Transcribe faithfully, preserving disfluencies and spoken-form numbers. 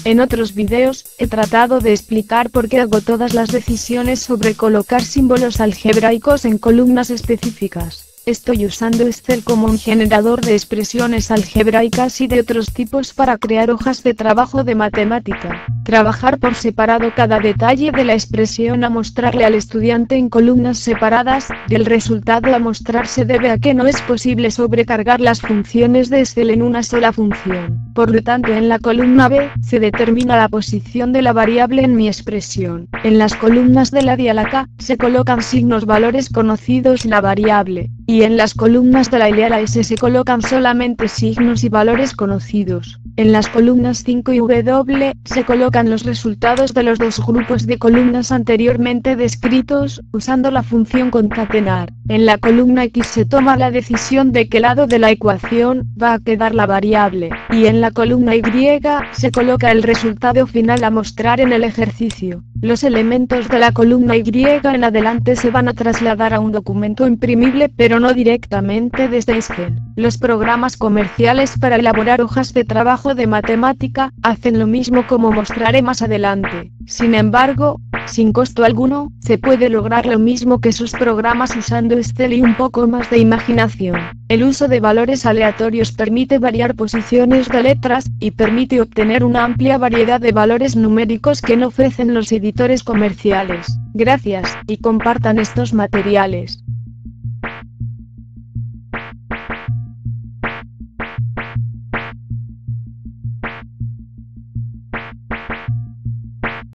En otros videos, he tratado de explicar por qué hago todas las decisiones sobre colocar símbolos algebraicos en columnas específicas. Estoy usando Excel como un generador de expresiones algebraicas y de otros tipos para crear hojas de trabajo de matemática. Trabajar por separado cada detalle de la expresión a mostrarle al estudiante en columnas separadas, y el resultado a mostrar se debe a que no es posible sobrecargar las funciones de Excel en una sola función. Por lo tanto, en la columna B, se determina la posición de la variable en mi expresión. En las columnas de la D y a la K, se colocan signos valores conocidos y la variable. Y en las columnas de la L y a la S se colocan solamente signos y valores conocidos. En las columnas cinco y W, se colocan los resultados de los dos grupos de columnas anteriormente descritos, usando la función concatenar. En la columna X se toma la decisión de qué lado de la ecuación va a quedar la variable, y en la columna Y, se coloca el resultado final a mostrar en el ejercicio. Los elementos de la columna Y en adelante se van a trasladar a un documento imprimible pero no directamente desde Excel. Los programas comerciales para elaborar hojas de trabajo de matemática, hacen lo mismo como mostraré más adelante. Sin embargo, sin costo alguno, se puede lograr lo mismo que sus programas usando Excel y un poco más de imaginación. El uso de valores aleatorios permite variar posiciones de letras, y permite obtener una amplia variedad de valores numéricos que no ofrecen los editores comerciales. Gracias, y compartan estos materiales.